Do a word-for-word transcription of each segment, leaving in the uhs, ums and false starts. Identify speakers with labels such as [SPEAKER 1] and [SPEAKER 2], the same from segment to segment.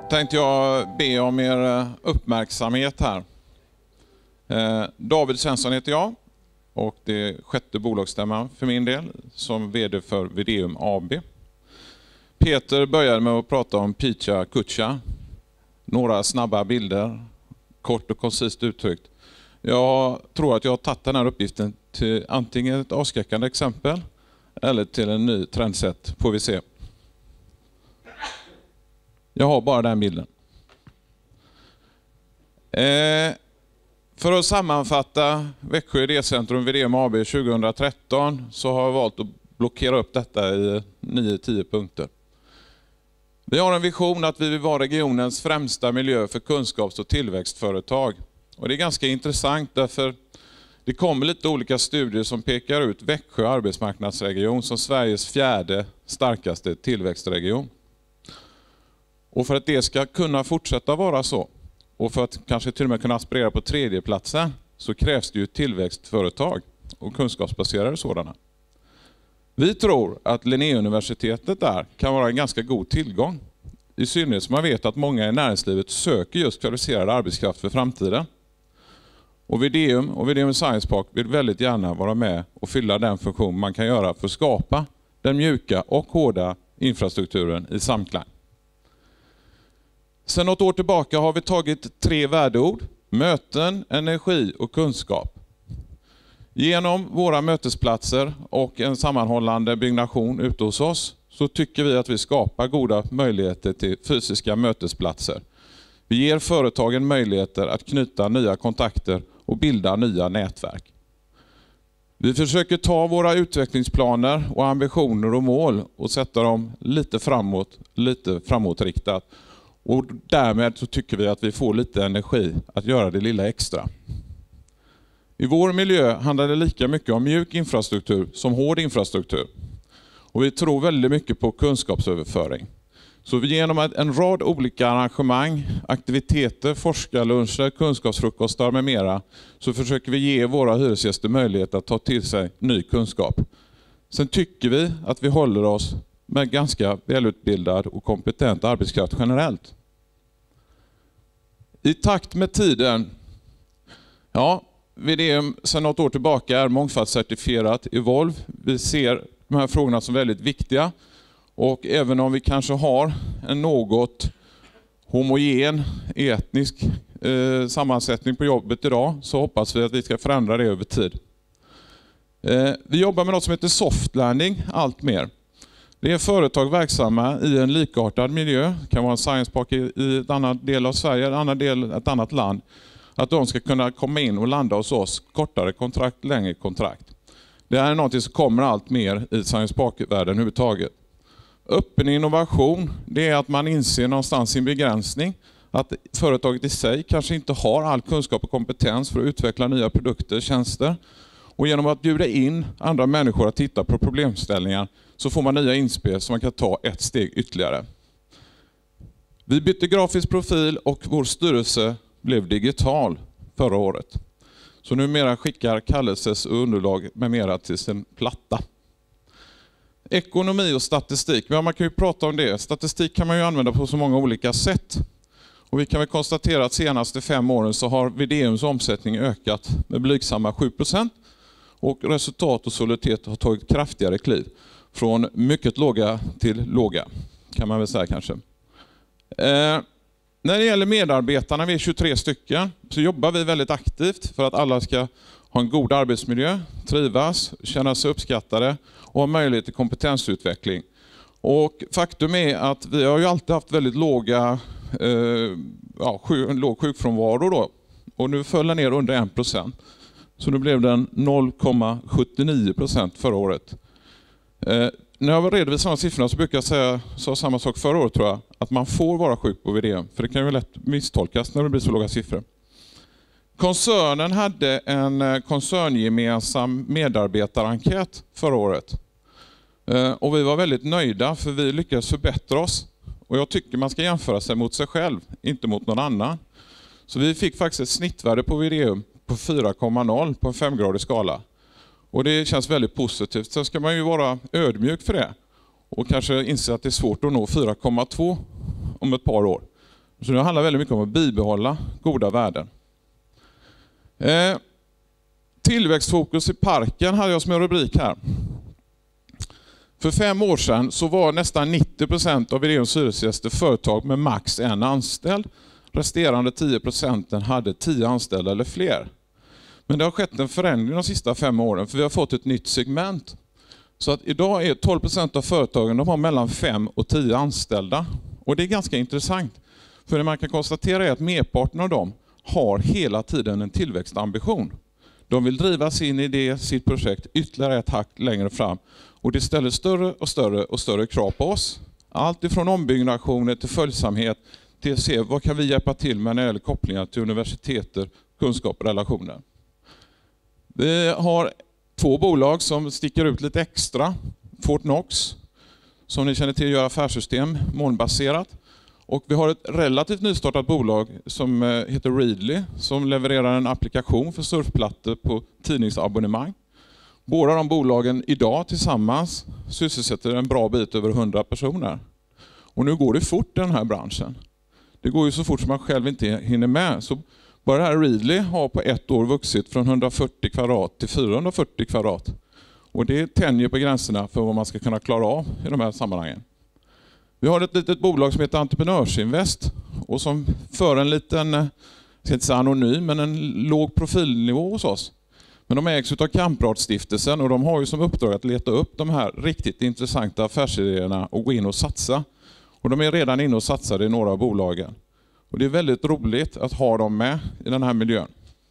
[SPEAKER 1] tänkte jag be om er uppmärksamhet här. Eh, David Svensson heter jag och det är sjätte bolagsstämman för min del som vd för Videum A B. Peter började med att prata om Picha Kutcha. Några snabba bilder, kort och koncist uttryckt. Jag tror att jag har tagit den här uppgiften till antingen ett avskräckande exempel eller till en ny trendset, får vi se. Jag har bara den bilden. Eh, för att sammanfatta Växjö Idécentrum Videum A B tjugohundratretton så har jag valt att blockera upp detta i nio till tio punkter. Vi har en vision att vi vill vara regionens främsta miljö för kunskaps- och tillväxtföretag. Och det är ganska intressant därför det kommer lite olika studier som pekar ut Växjö arbetsmarknadsregion som Sveriges fjärde starkaste tillväxtregion. Och för att det ska kunna fortsätta vara så och för att kanske till och med kunna aspirera på tredjeplatsen så krävs det ju tillväxtföretag och kunskapsbaserade sådana. Vi tror att Linnéuniversitetet där kan vara en ganska god tillgång. I synnerhet som man vet att många i näringslivet söker just kvalificerad arbetskraft för framtiden. Och Videum och Videum Science Park vill väldigt gärna vara med och fylla den funktion man kan göra för att skapa den mjuka och hårda infrastrukturen i samklang. Sedan något år tillbaka har vi tagit tre värdeord: möten, energi och kunskap. Genom våra mötesplatser och en sammanhållande byggnation ute hos oss så tycker vi att vi skapar goda möjligheter till fysiska mötesplatser. Vi ger företagen möjligheter att knyta nya kontakter och bilda nya nätverk. Vi försöker ta våra utvecklingsplaner och ambitioner och mål och sätta dem lite framåt, lite framåtriktat. Och därmed så tycker vi att vi får lite energi att göra det lilla extra. I vår miljö handlar det lika mycket om mjuk infrastruktur som hård infrastruktur. Och vi tror väldigt mycket på kunskapsöverföring. Så genom en rad olika arrangemang, aktiviteter, forskarluncher, kunskapsfrukostar med mera så försöker vi ge våra hyresgäster möjlighet att ta till sig ny kunskap. Sen tycker vi att vi håller oss med ganska välutbildad och kompetent arbetskraft generellt. I takt med tiden, ja, Videum sedan något år tillbaka är mångfaldscertifierat Evolve. Vi ser de här frågorna som väldigt viktiga. Och även om vi kanske har en något homogen etnisk eh, sammansättning på jobbet idag så hoppas vi att vi ska förändra det över tid. Eh, vi jobbar med något som heter soft landing allt mer. Det är företag verksamma i en likartad miljö, det kan vara en science park i, i ett annat del av Sverige, en annan del, ett annat land. Att de ska kunna komma in och landa hos oss, kortare kontrakt, längre kontrakt. Det här är något som kommer allt mer i science park-världen överhuvudtaget. Öppen innovation, det är att man inser någonstans sin begränsning. Att företaget i sig kanske inte har all kunskap och kompetens för att utveckla nya produkter, tjänster. Och genom att bjuda in andra människor att titta på problemställningar så får man nya inspel som man kan ta ett steg ytterligare. Vi bytte grafisk profil och vår styrelse blev digital förra året. Så numera skickar kallelses och underlag med mera till sin platta. Ekonomi och statistik. Ja, man kan ju prata om det. Statistik kan man ju använda på så många olika sätt. Och vi kan väl konstatera att senaste fem åren så har Videums omsättning ökat med blygsamma sju procent. Och resultat och soliditet har tagit kraftigare kliv. Från mycket låga till låga, kan man väl säga kanske. Eh, när det gäller medarbetarna, vi är tjugotre stycken, så jobbar vi väldigt aktivt för att alla ska ha en god arbetsmiljö, trivas, känna sig uppskattade och ha möjlighet till kompetensutveckling. Och faktum är att vi har ju alltid haft väldigt låga, eh, ja, sjuk, låg sjukfrånvaro då. Och nu föll den ner under en procent. Så nu blev den noll komma sjuttionio procent förra året. Eh, när jag redovisar de siffrorna så brukar jag säga så samma sak förra året tror jag. Att man får vara sjuk på Videum. För det kan ju lätt misstolkas när det blir så låga siffror. Koncernen hade en koncerngemensam medarbetarenkät förra året. Eh, och vi var väldigt nöjda för vi lyckades förbättra oss. Och jag tycker man ska jämföra sig mot sig själv, inte mot någon annan. Så vi fick faktiskt ett snittvärde på Videum på fyra komma noll på en femgradig skala. Och det känns väldigt positivt. Sen ska man ju vara ödmjuk för det. Och kanske inse att det är svårt att nå fyra komma två om ett par år. Så det handlar väldigt mycket om att bibehålla goda värden. Eh, tillväxtfokus i parken hade jag som en rubrik här. För fem år sedan så var nästan nittio procent av Videons hyresgäster företag med max en anställd. Resterande tio procent hade tio anställda eller fler. Men det har skett en förändring de sista fem åren för vi har fått ett nytt segment. Så att idag är tolv procent av företagen de har mellan fem och tio anställda. Och det är ganska intressant. För det man kan konstatera är att merparten av dem har hela tiden en tillväxtambition. De vill driva sin idé, sitt projekt ytterligare ett hack längre fram. Och det ställer större och större och större krav på oss. Allt ifrån ombyggnationer till följsamhet till att se vad kan vi hjälpa till med när det gäller kopplingar till universiteter, kunskap och relationer. Vi har två bolag som sticker ut lite extra. Fortnox, som ni känner till, gör affärssystem molnbaserat. Och vi har ett relativt nystartat bolag som heter Readly som levererar en applikation för surfplattor på tidningsabonnemang. Båda de bolagen idag tillsammans sysselsätter en bra bit över hundra personer. Och nu går det fort i den här branschen. Det går ju så fort som man själv inte hinner med. Så bara det här Readly har på ett år vuxit från hundrafyrtio kvadrat till fyrahundrafyrtio kvadrat. Och det tänjer på gränserna för vad man ska kunna klara av i de här sammanhangen. Vi har ett litet bolag som heter Entreprenörsinvest och som för en liten, jag ska inte säga anonym, men en låg profilnivå hos oss. Men de ägs av Kampradstiftelsen och de har ju som uppdrag att leta upp de här riktigt intressanta affärsidéerna och gå in och satsa. Och de är redan inne och satsade i några av bolagen. Och det är väldigt roligt att ha dem med i den här miljön.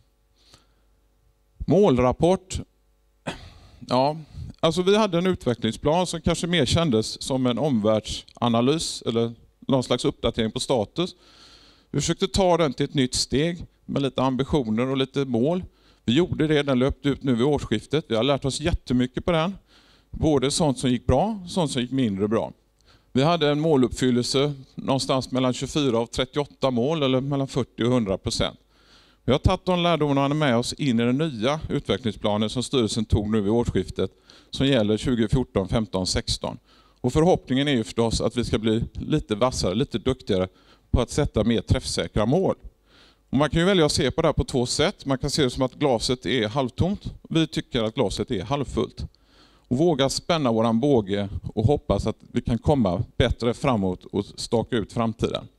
[SPEAKER 1] Målrapport. Ja, alltså vi hade en utvecklingsplan som kanske mer kändes som en omvärldsanalys eller någon slags uppdatering på status. Vi försökte ta den till ett nytt steg med lite ambitioner och lite mål. Vi gjorde det, den löpte ut nu vid årsskiftet. Vi har lärt oss jättemycket på den. Både sånt som gick bra och sånt som gick mindre bra. Vi hade en måluppfyllelse någonstans mellan tjugofyra och trettioåtta mål eller mellan fyrtio och hundra procent. Vi har tagit de lärdomarna med oss in i den nya utvecklingsplanen som styrelsen tog nu vid årsskiftet som gäller tjugofjorton, femton, sexton. Och förhoppningen är ju förstås att vi ska bli lite vassare, lite duktigare på att sätta mer träffsäkra mål. Och man kan ju välja att se på det här på två sätt. Man kan se det som att glaset är halvtomt. Vi tycker att glaset är halvfullt. Och våga spänna våran båge och hoppas att vi kan komma bättre framåt och staka ut framtiden.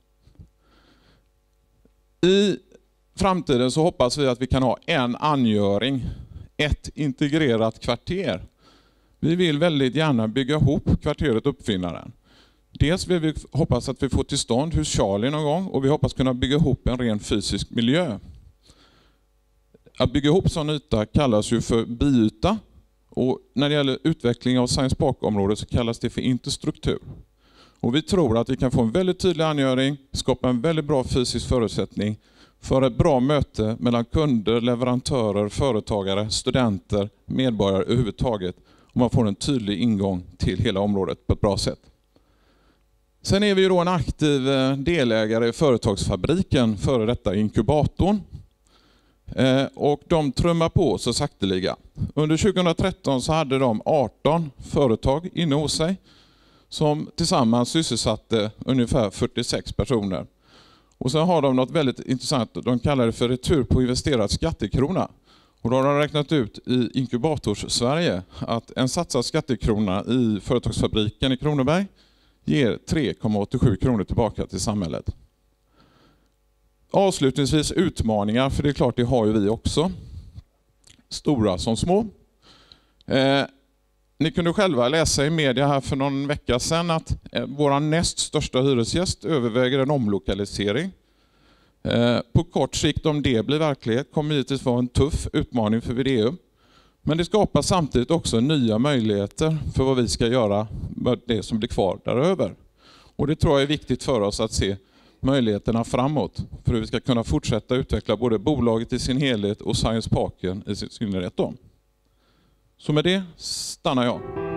[SPEAKER 1] I framtiden så hoppas vi att vi kan ha en angöring, ett integrerat kvarter. Vi vill väldigt gärna bygga ihop kvarteret Uppfinnaren. Dels vill vi hoppas att vi får till stånd hus Charlie någon gång och vi hoppas kunna bygga ihop en ren fysisk miljö. Att bygga ihop sån yta kallas ju för biyta och när det gäller utveckling av Science Park-området så kallas det för interstruktur. Och vi tror att vi kan få en väldigt tydlig angöring, skapa en väldigt bra fysisk förutsättning för ett bra möte mellan kunder, leverantörer, företagare, studenter, medborgare överhuvudtaget. Och man får en tydlig ingång till hela området på ett bra sätt. Sen är vi ju då en aktiv delägare i Företagsfabriken, före detta inkubatorn. Och de trummar på så sakteliga. Under tjugohundratretton så hade de arton företag inne hos sig som tillsammans sysselsatte ungefär fyrtiosex personer. Och sen har de något väldigt intressant, de kallar det för retur på investerad skattekrona. Och då har de räknat ut i Inkubators Sverige att en satsad skattekrona i Företagsfabriken i Kronoberg ger tre komma åttiosju kronor tillbaka till samhället. Avslutningsvis utmaningar, för det är klart det har ju vi också. Stora som små. Eh, ni kunde själva läsa i media här för någon vecka sedan att eh, vår näst största hyresgäst överväger en omlokalisering. Eh, på kort sikt, om det blir verklighet, kommer givetvis vara en tuff utmaning för Videum. Men det skapar samtidigt också nya möjligheter för vad vi ska göra med det som blir kvar däröver. Och det tror jag är viktigt för oss att se möjligheterna framåt för hur vi ska kunna fortsätta utveckla både bolaget i sin helhet och Science Parken i synnerhet. Så med det stannar jag.